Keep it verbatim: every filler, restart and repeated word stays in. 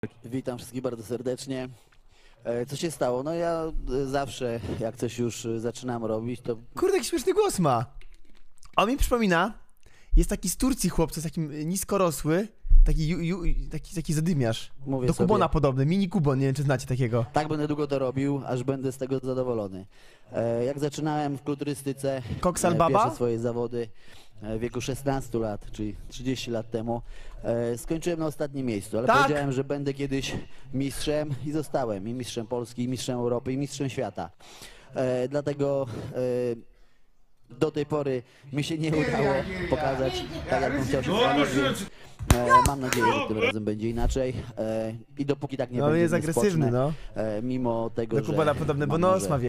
Witam wszystkich bardzo serdecznie. E, Co się stało? No ja e, zawsze, jak coś już e, zaczynam robić, to Kurde, jaki śmieszny głos ma. On mi przypomina, jest taki z Turcji chłopca, takim niskorosły, taki, ju, ju, taki, taki zadymiarz. mówię Do sobie, Kubona podobny, mini Kubon, nie wiem czy znacie takiego. tak będę długo to robił, aż będę z tego zadowolony. E, Jak zaczynałem w kulturystyce, Koksal e, Baba? pierwsze swoje zawody e, w wieku szesnastu lat, czyli trzydzieści lat temu, e, skończyłem na ostatnim miejscu, ale Tak. powiedziałem, że będę kiedyś mistrzem i zostałem i mistrzem Polski, i mistrzem Europy, i mistrzem świata. E, Dlatego e, do tej pory mi się nie udało pokazać tak, jak bym chciał się stawić, więc e, mam nadzieję, że tym razem będzie inaczej. E, I dopóki tak nie No on będzie, jest nie agresywny, spocznę, no. e, mimo tego, Do Kubona że podobny, bo mam nos może ma